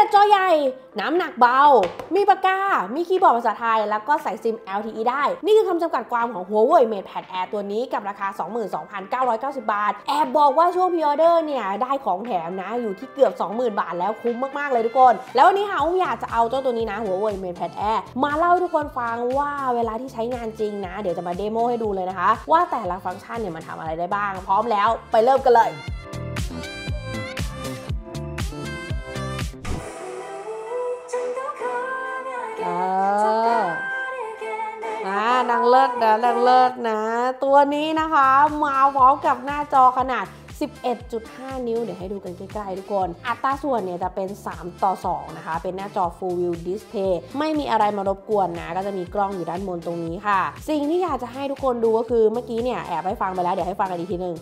จจอใหญ่น้ำหนักเบามีปากกามีคีย์บอร์ดภาษาไทยแล้วก็ใส่ซิม LTE ได้นี่คือคำจำกัดความของ Huawei MatePad Air ตัวนี้กับราคา 22,990 บาทแอบบอกว่าช่วงพรีออเดอร์เนี่ยได้ของแถมนะอยู่ที่เกือบ 20,000 บาทแล้วคุ้มมากๆเลยทุกคนแล้ววันนี้ค่ะอุ้มอยากจะเอาเจ้าตัวนี้นะ Huawei MatePad Air มาเล่าให้ทุกคนฟังว่าเวลาที่ใช้งานจริงนะเดี๋ยวจะมาเดโมให้ดูเลยนะคะว่าแต่ละฟังก์ชันเนี่ยมันทำอะไรได้บ้างพร้อมแล้วไปเริ่มกันเลยดังเลิศนะดังเลิศนะตัวนี้นะคะมาพร้อมกับหน้าจอขนาด 11.5 นิ้วเดี๋ยวให้ดูกันใกล้ๆทุกคนอัตราส่วนเนี่ยจะเป็น3:2นะคะเป็นหน้าจอ Full View Display ไม่มีอะไรมารบกวนนะก็จะมีกล้องอยู่ด้านบนตรงนี้ค่ะสิ่งที่อยากจะให้ทุกคนดูก็คือเมื่อกี้เนี่ยแอบให้ฟังไปแล้วเดี๋ยวให้ฟังกันอีกทีนึง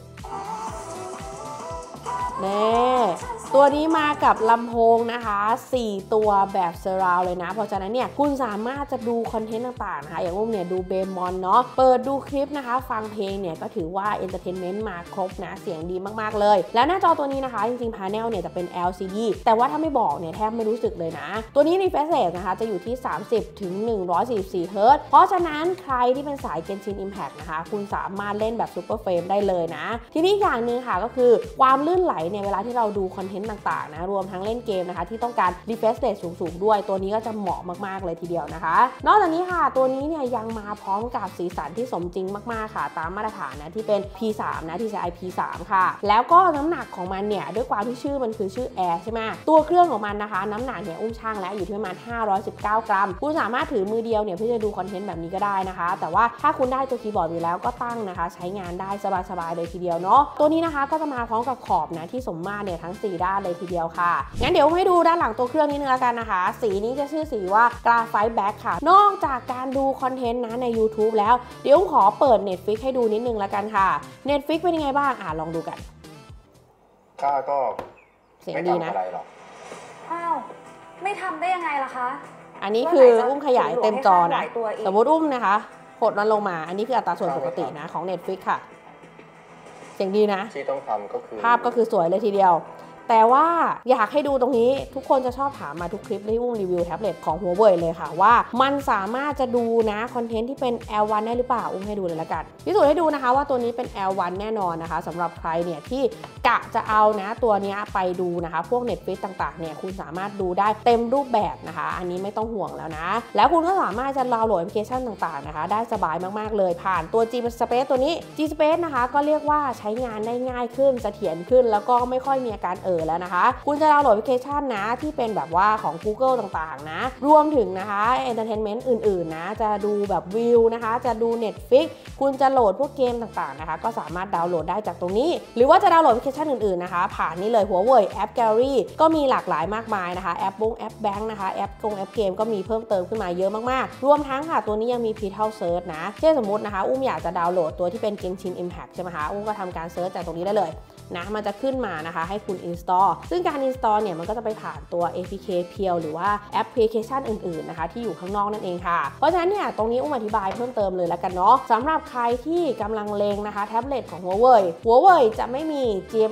ตัวนี้มากับลำโพงนะคะ4ตัวแบบเซอร์ราวเลยนะเพราะฉะนั้นเนี่ยคุณสามารถจะดูคอนเทนต์ต่างๆนะคะอย่างพวกเนี่ยดูเบมอนเนาะเปิดดูคลิปนะคะฟังเพลงเนี่ยก็ถือว่าเอนเตอร์เทนเมนต์มาครบนะเสียงดีมากๆเลยแล้วหน้าจอตัวนี้นะคะจริงๆพาเนลเนี่ยจะเป็น LCD แต่ว่าถ้าไม่บอกเนี่ยแทบไม่รู้สึกเลยนะตัวนี้ refresh rate นะคะจะอยู่ที่30 ถึง 144 เฮิร์ตซ์เพราะฉะนั้นใครที่เป็นสาย Genshin Impact นะคะคุณสามารถเล่นแบบ Super Frame ได้เลยนะทีนี้อย่างนึงค่ะก็คือความลื่นไหลเนี่ยเวลาที่เราดูคอนเทนต์ต่างๆนะรวมทั้งเล่นเกมนะคะที่ต้องการ refresh rate สูงๆด้วยตัวนี้ก็จะเหมาะมากๆเลยทีเดียวนะคะนอกจากนี้ค่ะตัวนี้เนี่ยยังมาพร้อมกับสีสันที่สมจริงมากๆค่ะตามมาตรฐานนะที่เป็น P3 นะ TCI P3 ค่ะแล้วก็น้ำหนักของมันเนี่ยด้วยความที่ชื่อมันคือชื่อ Air ใช่ไหมตัวเครื่องของมันนะคะน้ำหนักเนี่ยอุ้มช่างแล้วอยู่ที่ประมาณ519 กรัมคุณสามารถถือมือเดียวเนี่ยเพื่อจะดูคอนเทนต์แบบนี้ก็ได้นะคะแต่ว่าถ้าคุณได้ตัวคีย์บอร์ดอยู่แล้วก็ตั้งนะคะใช้งานได้สบายๆเลยทีเดียวเนาะตัวนี้นะคะก็จะมาพร้อมกับขอบนะที่สมมาตรเนี่ยทั้ง4ด้านเลยทีเดียวค่ะงั้นเดี๋ยวให้ดูด้านหลังตัวเครื่องนิดนึงแล้วกันนะคะสีนี้จะชื่อสีว่า Graphite Black ค่ะนอกจากการดูคอนเทนต์นะใน YouTube แล้วเดี๋ยวขอเปิด Netflix ให้ดูนิดนึงแล้วกันค่ะ Netflix เป็นยังไงบ้างลองดูกันก็เสียงดีนะอ้าวไม่ทำได้ยังไงล่ะคะอันนี้คืออุ้มขยายเต็มจอนะสมมติอุ้มนะคะกดมันลงมาอันนี้คืออัตราส่วนปกตินะของ Netflix ค่ะเสียงดีนะที่ต้องทำก็คือภาพก็คือสวยเลยทีเดียวแต่ว่าอยากให้ดูตรงนี้ทุกคนจะชอบถามมาทุกคลิปที่อุ้มรีวิวแท็บเล็ตของ Huawei เลยค่ะว่ามันสามารถจะดูนะคอนเทนต์ที่เป็น L1 ได้หรือเปล่าอุ้มให้ดูเลยละกันพิสูจน์ให้ดูนะคะว่าตัวนี้เป็น L1 แน่นอนนะคะสำหรับใครเนี่ยที่กะจะเอานะตัวนี้ไปดูนะคะพวก Netflix ต่างๆเนี่ยคุณสามารถดูได้เต็มรูปแบบนะคะอันนี้ไม่ต้องห่วงแล้วนะแล้วคุณก็สามารถจะดาวน์โหลดแอปพลิเคชันต่างๆนะคะได้สบายมากๆเลยผ่านตัว G Space ตัวนี้ G Space นะคะก็เรียกว่าใช้งานได้ง่ายขึ้นเสถียรขึ้นแล้วก็ไม่ค่อยมีอาการแล้วนะคะคุณจะดาวน์โหลดแอปพลิเคชันนะที่เป็นแบบว่าของ Google ต่างๆนะรวมถึงนะคะเอนเตอร์เทนเมนต์อื่นๆนะจะดูแบบวิวนะคะจะดู Netflix คุณจะโหลดพวกเกมต่างๆนะคะก็สามารถดาวน์โหลดได้จากตรงนี้หรือว่าจะดาวน์โหลดแอปพลิเคชันอื่นๆนะคะผ่านนี่เลย Huawei App Gallery ก็มีหลากหลายมากมายนะคะแอปบุ๊กแอปแบงค์นะคะแอปเกมก็มีเพิ่มเติมขึ้นมาเยอะมากๆรวมทั้งค่ะตัวนี้ยังมี Vital Search นะเช่นสมมตินะคะอุ้มอยากจะดาวน์โหลดตัวที่เป็น Genshin Impact ใช่ไหมคะอุ้มก็ทำการเซิร์ชจากตรงนี้ได้เลยนะมันจะขึ้นมานะคะให้คุณ install ซึ่งการ install เนี่ยมันก็จะไปผ่านตัว APK เพียวหรือว่าแอปพลิเคชันอื่นๆนะคะที่อยู่ข้างนอกนั่นเองค่ะเพราะฉะนั้นเนี่ยตรงนี้อุ้มอธิบายเพิ่มเติมเลยแล้วกันเนาะสำหรับใครที่กำลังเลงนะคะแท็บเล็ตของ Huawei จะไม่มี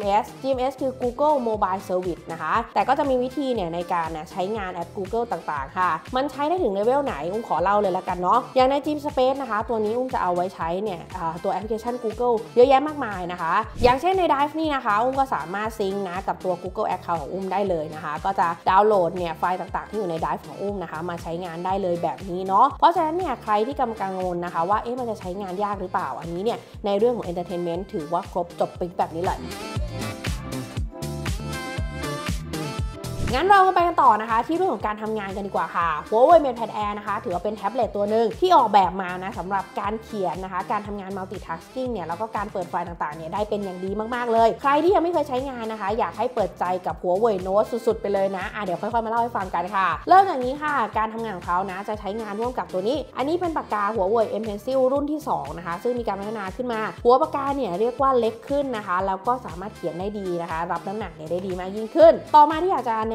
GMS คือ Google Mobile Service นะคะแต่ก็จะมีวิธีเนี่ยในการใช้งานแอป Google ต่างๆค่ะมันใช้ได้ถึงเลเวลไหนอุ้มขอเล่าเลยแล้วกันเนาะอย่างใน G Space นะคะตัวนี้อุ้มจะเอาไว้ใช้เนี่ยตัวแอปพลิเคชัน Google เยอะแยะมากมายนะคะอย่างเช่นใน Drive นี่นะคะอุ้มก็สามารถซิงค์นะกับตัว Google Account ของอุ้มได้เลยนะคะก็จะดาวน์โหลดเนี่ยไฟล์ต่างๆที่อยู่ใน Drive ของอุ้มนะคะมาใช้งานได้เลยแบบนี้เนาะเพราะฉะนั้นเนี่ยใครที่กำลังกังวลนะคะว่ามันจะใช้งานยากหรือเปล่าอันนี้เนี่ยในเรื่องของ Entertainment ถือว่าครบจบปิ๊กแบบนี้เลยงั้นเราไปกันต่อนะคะที่เรื่องของการทำงานกันดีกว่าค่ะ Huawei MatePad Air นะคะถือว่าเป็นแท็บเล็ตตัวหนึ่งที่ออกแบบมานะสำหรับการเขียนนะคะการทำงาน multitasking เนี่ยแล้วก็การเปิดไฟล์ต่างๆเนี่ยได้เป็นอย่างดีมากๆเลยใครที่ยังไม่เคยใช้งานนะคะอยากให้เปิดใจกับ Huawei Note สุดๆไปเลยนะเดี๋ยวค่อยๆมาเล่าให้ฟังกันค่ะเริ่มจากนี้ค่ะการทำงานของเขานะจะใช้งานร่วมกับตัวนี้อันนี้เป็นปากกา Huawei M Pencil รุ่นที่2นะคะซึ่งมีการพัฒนาขึ้นมาหัวปากกาเนี่ยเรียกว่าเล็กขึ้นนะคะแล้วก็สามารถเขียนได้ดีนะคะรับน้ำหนักเนี่ยได้ดีมากยิ่งขึ้นต่อมาที่อยากจะแนะ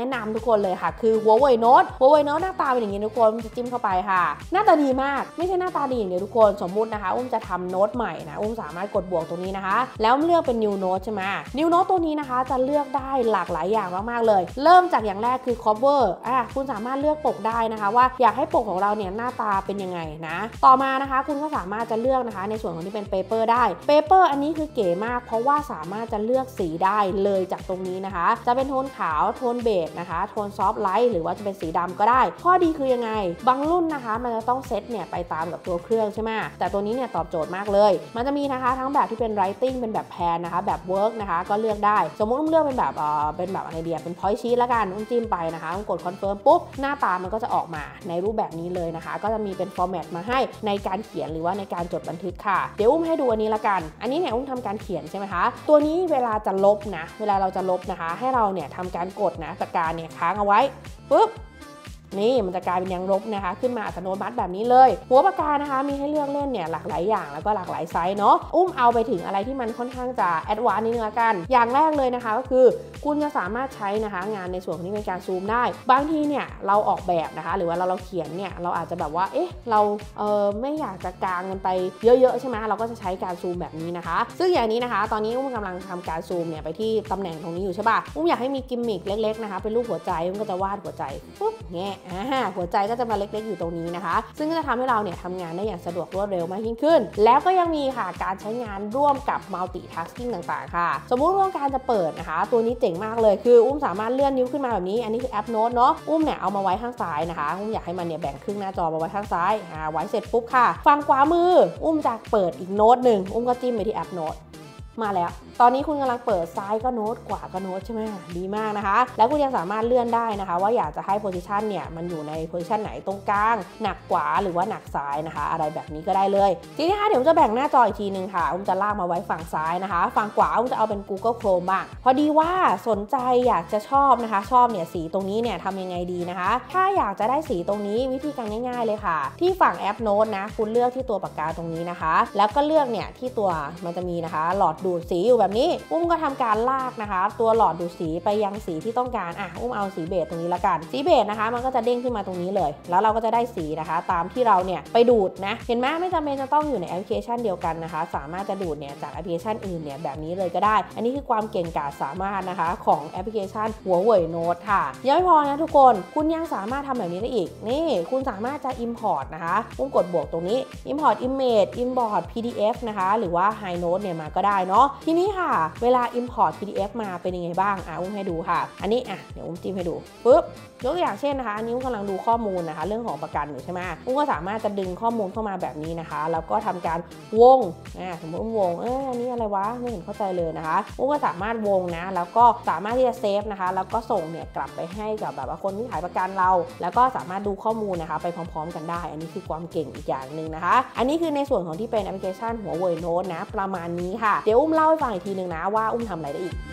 นะนำทุกคนเลยค่ะคือ Huawei Note หน้าตาเป็นอย่างนี้ทุกคนจะจิ้มเข้าไปค่ะหน้าตาดีมากไม่ใช่หน้าตาดีอย่างเดียวทุกคนสมมุตินะคะจะทำโน้ตใหม่นะสามารถกดบวกตรงนี้นะคะแล้วเลือกเป็น New Note ใช่ไหม New Note ตัวนี้นะคะจะเลือกได้หลากหลายอย่างมากๆเลยเริ่มจากอย่างแรกคือ cover คุณสามารถเลือกปกได้นะคะว่าอยากให้ปกของเราเนี่ยหน้าตาเป็นยังไงนะต่อมานะคะคุณก็สามารถจะเลือกนะคะในส่วนของที่เป็น paper ได้ paper อันนี้คือเก๋มากเพราะว่าสามารถจะเลือกสีได้เลยจากตรงนี้นะคะจะเป็นโทนขาวโทนเบจนะคะโทนซอฟต์ไลท์หรือว่าจะเป็นสีดำก็ได้ข้อดีคือยังไงบางรุ่นนะคะมันจะต้องเซตเนี่ยไปตามกับตัวเครื่องใช่ไหมแต่ตัวนี้เนี่ยตอบโจทย์มากเลยมันจะมีนะคะทั้งแบบที่เป็น writing เป็นแบบแพนนะคะแบบ work นะคะก็เลือกได้สมมุติเลือกเป็นแบบอะไรเดียเป็น point sheet แล้วกันจิ้มไปนะคะกด confirm ปุ๊บหน้าตามันก็จะออกมาในรูปแบบนี้เลยนะคะก็จะมีเป็น format มาให้ในการเขียนหรือว่าในการจดบันทึกค่ะเดี๋ยวให้ดูอันนี้ละกันอันนี้เนี่ยทำการเขียนใช่ไหมคะตัวนี้เวลาจะลบนะเวลาเราจะลบนะคะให้เราเนี่ยทำการกดนะปากกาเนี่ยค้างเอาไว้ปุ๊บนี่มันจะกลายเป็นยางลบนะคะขึ้นมาอัตโนมัติแบบนี้เลยหัวปากกานะคะมีให้เลือกเล่นเนี่ยหลากหลายอย่างแล้วก็หลากหลายไซส์เนาะเอาไปถึงอะไรที่มันค่อนข้างจะแอดวานซ์นิดนึงละกันอย่างแรกเลยนะคะก็คือคุณจะสามารถใช้นะคะงานในส่วนที่เป็นการซูมได้บางทีเนี่ยเราออกแบบนะคะหรือว่าเราเขียนเนี่ยเราอาจจะแบบว่าเราไม่อยากจะกางมันไปเยอะๆใช่ไหมเราก็จะใช้การซูมแบบนี้นะคะซึ่งอย่างนี้นะคะตอนนี้กำลังทำการซูมเนี่ยไปที่ตำแหน่งตรงนี้อยู่ใช่ป่ะอยากให้มีกิมมิคเล็กๆนะคะเป็นรูปหัวใจก็จะวาดหัวใจปุ๊บแง่หัวใจก็จะมาเล็กๆอยู่ตรงนี้นะคะซึ่งก็จะทำให้เราเนี่ยทำงานได้อย่างสะดวกรวดเร็วมากยิ่งขึ้นแล้วก็ยังมีค่ะการใช้งานร่วมกับ multitasking ต่างๆค่ะสมมุติว่าการจะเปิดนะคะตัวนี้เจ๋งมากเลยคือสามารถเลื่อนนิ้วขึ้นมาแบบนี้อันนี้คือแอปโน้ตเนาะเนี่ยเอามาไว้ข้างซ้ายนะคะอยากให้มันเนี่ยแบ่งครึ่งหน้าจอมาไว้ข้างซ้ายไว้เสร็จปุ๊บค่ะฝั่งขวามือจะเปิดอีกโน้ตหนึ่งก็จิ้มไปที่แอปโน้ตมาแล้วตอนนี้คุณกำลังเปิดซ้ายก็โน้ตขวาก็โน้ตใช่ไหมดีมากนะคะแล้วคุณยังสามารถเลื่อนได้นะคะว่าอยากจะให้โพซิชันเนี่ยมันอยู่ในโพซิชันไหนตรงกลางหนักขวาหรือว่าหนักซ้ายนะคะอะไรแบบนี้ก็ได้เลยทีนี้เดี๋ยวจะแบ่งหน้าจออีกทีนึงค่ะจะลากมาไว้ฝั่งซ้ายนะคะฝั่งขวาจะเอาเป็น Google Chrome บ้างพอดีว่าสนใจอยากจะชอบนะคะชอบเนี่ยสีตรงนี้เนี่ยทำยังไงดีนะคะถ้าอยากจะได้สีตรงนี้วิธีการง่ายๆเลยค่ะที่ฝั่งแอปโน้ตนะคุณเลือกที่ตัวปากกาตรงนี้นะคะแล้วก็เลือกเนี่ยที่ตัวมันจะมีนะคะหลอดดูดสีอยู่แบบนี้ก็ทำการลากนะคะตัวหลอดดูดสีไปยังสีที่ต้องการเอาสีเบจตรงนี้ละกันสีเบจนะคะมันก็จะเด้งขึ้นมาตรงนี้เลยแล้วเราก็จะได้สีนะคะตามที่เราเนี่ยไปดูดนะเห็นไหมไม่จำเป็นจะต้องอยู่ในแอปพลิเคชันเดียวกันนะคะสามารถจะดูดเนี่ยจากแอปพลิเคชันอื่นเนี่ยแบบนี้เลยก็ได้อันนี้คือความเก่งกาจสามารถนะคะของแอปพลิเคชัน Huawei Note ค่ะยังไม่พอนะทุกคนคุณยังสามารถทำแบบนี้ได้อีกนี่คุณสามารถจะ import นะคะกดบวกตรงนี้ import image import PDF นะคะหรือว่า High Note เนี่ยมาก็ได้เนาะทีนี้ค่ะเวลา import PDF มาเป็นยังไงบ้างให้ดูค่ะอันนี้เดี๋ยวจิ้มให้ดูปุ๊บยกตัวอย่างเช่นนะคะอันนี้กำลังดูข้อมูลนะคะเรื่องของประกันอยู่ใช่ไหมก็สามารถจะดึงข้อมูลเข้ามาแบบนี้นะคะแล้วก็ทำการวงสมมติวงอันนี้อะไรวะไม่เห็นเข้าใจเลยนะคะก็สามารถวงนะแล้วก็สามารถที่จะเซฟนะคะแล้วก็ส่งเนี่ยกลับไปให้กับแบบว่าคนที่ขายประกันเราแล้วก็สามารถดูข้อมูลนะคะไปพร้อมๆกันได้อันนี้คือความเก่งอีกอย่างหนึ่งนะคะอันนี้คือในส่วนของที่เป็นแอปพลิเคชัน Huawei Note นะประมาณนี้ค่ะเดี๋ยวเล่าให้ฟังอีกทีนึงนะว่าทำอะไรได้อีก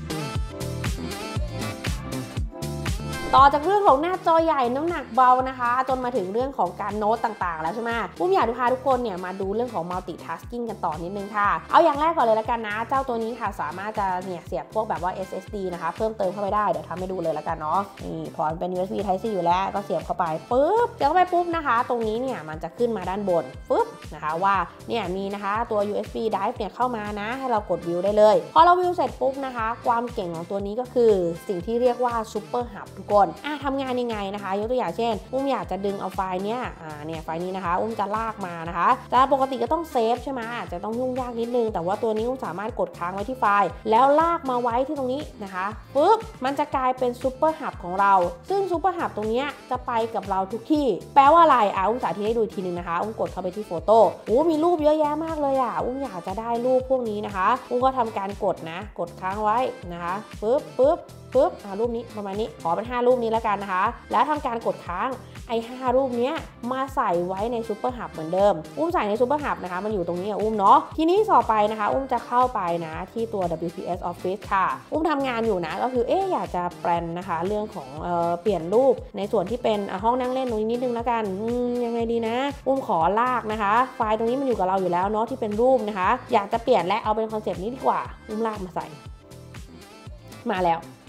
ต่อจากเรื่องของหน้าจอใหญ่น้ำหนักเบานะคะจนมาถึงเรื่องของการโน้ตต่างๆแล้วใช่ไหมอยากพาทุกคนเนี่ยมาดูเรื่องของ multitasking กันต่อนิดนึงค่ะเอาอย่างแรกก่อนเลยละกันนะเจ้าตัวนี้ค่ะสามารถจะเนี่ยเสียบพวกแบบว่า SSD นะคะเพิ่มเติมเข้าไปได้เดี๋ยวทำให้ดูเลยละกันเนาะนี่พอเป็น USB Type C อยู่แล้วก็เสียบเข้าไปปุ๊บเสียบเข้าไปปุ๊บนะคะตรงนี้เนี่ยมันจะขึ้นมาด้านบนปุ๊บนะคะว่าเนี่ยมีนะคะตัว USB drive เนี่ยเข้ามานะให้เรากดวิวได้เลยพอเราวิวเสร็จปุ๊บนะคะความเก่งของตัวนี้ก็คือสิ่งที่เรียกว่า Super Hub ทุกคนทำงานยังไงนะคะยกตัวอย่างเช่นอยากจะดึงเอาไฟล์เนี่ยไฟล์นี้นะคะจะลากมานะคะแต่ปกติก็ต้องเซฟใช่ไหมจะต้องยุ่งยากนิดนึงแต่ว่าตัวนี้สามารถกดค้างไว้ที่ไฟล์แล้วลากมาไว้ที่ตรงนี้นะคะปุ๊บมันจะกลายเป็นซูเปอร์ฮับของเราซึ่งซูเปอร์ฮับตรงนี้จะไปกับเราทุกที่แปลว่าอะไรสาธิตให้ดูทีนึงนะคะกดเข้าไปที่โฟโต้มีรูปเยอะแยะมากเลยอยากจะได้รูปพวกนี้นะคะก็ทำการกดนะกดค้างไว้นะคะปุ๊บรูปนี้ประมาณนี้ขอเป็น5รูปนี้แล้วกันนะคะแล้วทำการกดค้าง5รูปนี้มาใส่ไว้ในซูเปอร์ฮับเหมือนเดิมใส่ในซูเปอร์ฮับนะคะมันอยู่ตรงนี้เนาะทีนี้ต่อไปนะคะจะเข้าไปนะที่ตัว WPS Office ค่ะทำงานอยู่นะก็คืออยากจะแปลนนะคะเรื่องของเปลี่ยนรูปในส่วนที่เป็นห้องนั่งเล่นตรงนี้นิดนึงแล้วกันยังไงดีนะขอลากนะคะไฟล์ตรงนี้มันอยู่กับเราอยู่แล้วเนาะที่เป็นรูปนะคะอยากจะเปลี่ยนและเอาเป็นคอนเซปต์นี้ดีกว่าลากมาใส่มาแล้ว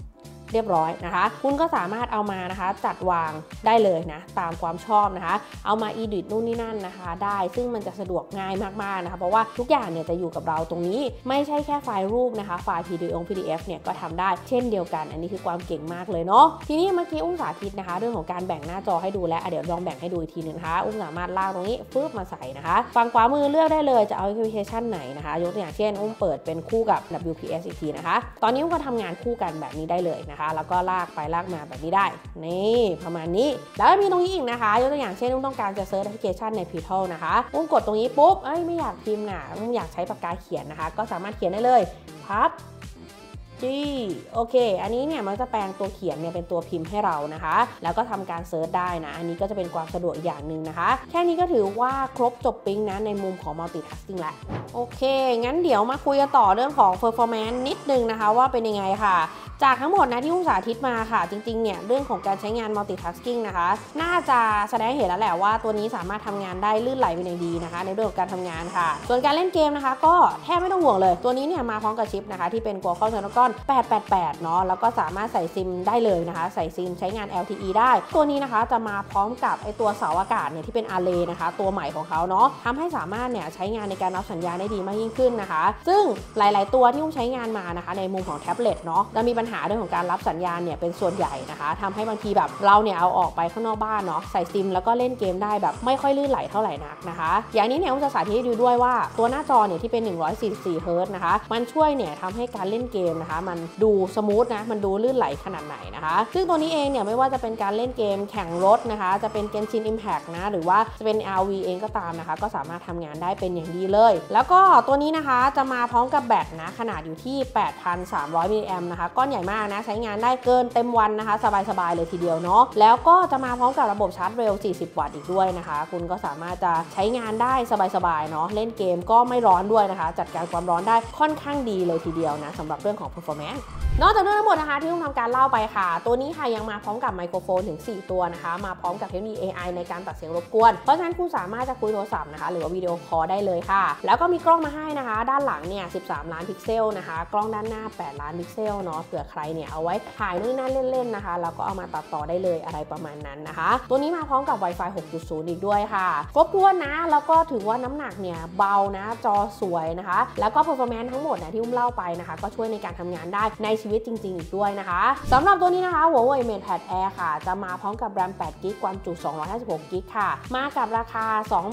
เรียบร้อยนะคะคุณก็สามารถเอามานะคะจัดวางได้เลยนะตามความชอบนะคะเอามา edit นู่นนี่นั่นนะคะได้ซึ่งมันจะสะดวกง่ายมากๆนะคะเพราะว่าทุกอย่างเนี่ยจะอยู่กับเราตรงนี้ไม่ใช่แค่ไฟล์รูปนะคะไฟล์ PDF เนี่ยก็ทำได้เช่นเดียวกันอันนี้คือความเก่งมากเลยเนาะทีนี้เมื่อกี้อุ้มสาธิตนะคะเรื่องของการแบ่งหน้าจอให้ดูแล้วเดี๋ยวลองแบ่งให้ดูอีกทีนึงนะคะอุ้มสามารถลากตรงนี้ฟึบมาใส่นะคะฝั่งขวามือเลือกได้เลยจะเอาแอปพลิเคชันไหนนะคะยกตัวอย่างเช่นอุ้มเปิดเป็นคู่กับ WPS อีกทีนะคะตอนนี้อุ้มก็ทำงานคู่กันแบบนี้ได้เลยนะคะแล้วก็ลากไปลากมาแบบนี้ได้นี่ประมาณนี้แล้วมีตรงนี้อีกนะคะยกตัวอย่างเช่นอุ้มต้องการจะเซิร์ชแอปพลิเคชันใน Pital นะคะอุ้มกดตรงนี้ปุ๊บไม่อยากพิมพ์อุ้มอยากใช้ปากกาเขียนนะคะก็สามารถเขียนได้เลยพับโอเคอันนี้เนี่ยมันจะแปลงตัวเขียนเนี่ยเป็นตัวพิมพ์ให้เรานะคะแล้วก็ทำการเซิร์ชได้นะอันนี้ก็จะเป็นความสะดวกอย่างหนึ่งนะคะแค่นี้ก็ถือว่าครบจบปิ๊งนะในมุมของ multitasking แล้วโอเคงั้นเดี๋ยวมาคุยกันต่อเรื่องของ performance นิดนึงนะคะว่าเป็นยังไงค่ะจากทั้งหมดนะที่อุ้มสาธิตมาค่ะจริงๆเนี่ยเรื่องของการใช้งาน multitasking นะคะน่าจะแสดงเห็นแล้วแหละว่าตัวนี้สามารถทำงานได้ลื่นไหลเป็นอย่างดีนะคะในเรื่องของการทำงานค่ะส่วนการเล่นเกมนะคะก็แทบไม่ต้องห่วงเลยตัวนี้เนี่ยมาพร้อมกับชิปนะคะที่เป็น Qualcomm Snapdragon 888เนาะแล้วก็สามารถใส่ซิมได้เลยนะคะใส่ซิมใช้งาน LTE ได้ตัวนี้นะคะจะมาพร้อมกับไอตัวเสาอากาศเนี่ยที่เป็น Array นะคะตัวใหม่ของเขาเนาะทำให้สามารถเนี่ยใช้งานในการรับสัญญาณได้ดีมากยิ่งขึ้นนะคะซึ่งหลายๆตัวที่อุ้มใช้งานมานะคะในมุมของแท็บเล็ตเนาะจะมีปัญหาเรื่องของการรับสัญญาณเนี่ยเป็นส่วนใหญ่นะคะทำให้บางทีแบบเราเนี่ยเอาออกไปข้างนอกบ้านเนาะใส่ซิมแล้วก็เล่นเกมได้แบบไม่ค่อยลื่นไหลเท่าไหร่นักนะคะอย่างนี้เนี่ยอุ้มจะสาธิตให้ดูด้วยว่าตัวหน้าจอเนี่ยที่เป็น144 Hz นะคะมันช่วยเนี่ยทำให้การเล่นเกมนะคะมันดูสมูทนะมันดูลื่นไหลขนาดไหนนะคะซึ่งตัวนี้เองเนี่ยไม่ว่าจะเป็นการเล่นเกมแข่งรถนะคะจะเป็น Genshin Impact นะหรือว่าจะเป็น RV เองก็ตามนะคะก็สามารถทำงานได้เป็นอย่างดีเลยแล้วก็ตัวนี้นะคะจะมาพร้อมกับแบตนะขนาดอยู่ที่ 8,300 มิลลิแอมป์นะคะก้อนใหญ่มากนะใช้งานได้เกินเต็มวันนะคะสบายๆเลยทีเดียวเนาะแล้วก็จะมาพร้อมกับระบบชาร์จเร็ว40 วัตต์อีกด้วยนะคะคุณก็สามารถจะใช้งานได้สบายๆเนาะเล่นเกมก็ไม่ร้อนด้วยนะคะจัดการความร้อนได้ค่อนข้างดีเลยทีเดียวนะสำหรับเรื่องของ performanceนอกจากเรื่องทั้งหมดนะคะที่ต้องทำการเล่าไปค่ะตัวนี้ค่ะยังมาพร้อมกับไมโครโฟนถึง4ตัวนะคะมาพร้อมกับเทคโนโลยี AI ในการตัดเสียงรบกวนเพราะฉะนั้นคุณสามารถจะคุยโทรศัพท์นะคะหรือว่าวิดีโอคอลได้เลยค่ะแล้วก็มีกล้องมาให้นะคะด้านหลังเนี่ย13 ล้านพิกเซลนะคะกล้องด้านหน้า8 ล้านพิกเซลเนาะเผื่อใครเนี่ยเอาไว้ถ่ายนู่นนั่นเล่นๆนะคะแล้วก็เอามาตัดต่อได้เลยอะไรประมาณนั้นนะคะตัวนี้มาพร้อมกับ Wi-Fi 6.0 อีกด้วยค่ะครบถ้วนนะแล้วก็ถือว่าน้ำหนักเนี่ยเบานะจอสวยนะคะแล้วก็ performance ทั้งหมดนะที่อุ้มเล่าไปนะคะก็ช่วยในการทำงานได้ในชีวิตจริงๆอีกด้วยนะคะสำหรับตัวนี้นะคะ Huawei MatePad Air ค่ะจะมาพร้อมกับ RAM 8 GB ความจุ256 GB ค่ะมากับราคา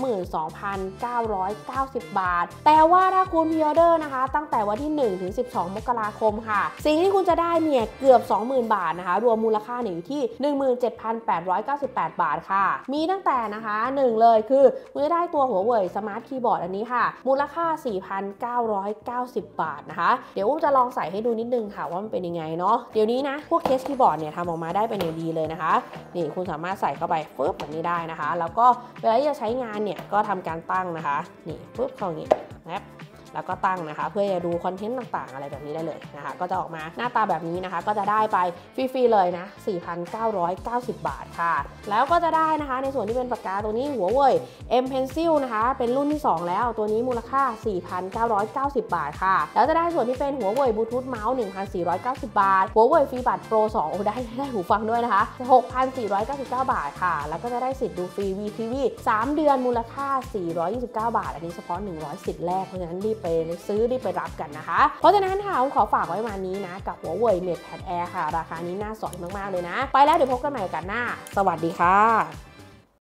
22,990 บาทแต่ว่าถ้าคุณพรีออเดอร์นะคะตั้งแต่วันที่1ถึง12 มกราคมค่ะสิ่งที่คุณจะได้เนี่ยเกือบ 20,000 บาทนะคะรวมมูลค่าเนี่ยอยู่ที่ 17,898 บาทค่ะมีตั้งแต่นะคะ1เลยคือคุณจะได้ตัว Huawei Smart Keyboard อันนี้ค่ะมูลค่า 4,990 บาทนะคะเดี๋ยวอุ้มจะลองใส่ให้ดูนิดนึงค่ะว่ามันเป็นยังไงเนาะเดี๋ยวนี้นะพวกเคสคีย์บอร์ดเนี่ยทำออกมาได้เป็นอย่างดีเลยนะคะนี่คุณสามารถใส่เข้าไปฟึบแบบนี้ได้นะคะแล้วก็เวลาที่จะใช้งานเนี่ยก็ทำการตั้งนะคะนี่ฟึบเข้าอย่างนี้นะครับแล้วก็ตั้งนะคะเพื่อจะดูคอนเทนต์ต่างๆอะไรแบบนี้ได้เลยนะคะก็จะออกมาหน้าตาแบบนี้นะคะก็จะได้ไปฟรีๆเลยนะ 4,990 บาทค่ะแล้วก็จะได้นะคะในส่วนที่เป็นปากกาตัวนี้ Huawei M Pencil นะคะเป็นรุ่นที่2แล้วตัวนี้มูลค่า 4,990 บาทค่ะแล้วจะได้ส่วนที่เป็น Huawei Bluetooth Mouse 1,490 บาท Huawei FreeBuds Pro 2ได้หูฟังด้วยนะคะ 6,499 บาทค่ะแล้วก็จะได้สิทธิ์ดูฟรี VTV 3 เดือนมูลค่า 429 บาทอันนี้เฉพาะ100สิทธิ์แรกเพราะฉะนั้นรีบไปซื้อรีบไปรับกันนะคะเพราะฉะนั้นค่ะผมขอฝากไว้มานี้นะกับ Huawei MatePad Air ค่ะราคานี้น่าสนมากๆเลยนะไปแล้วเดี๋ยวพบกันใหม่กันหน้าสวัสดีค่ะ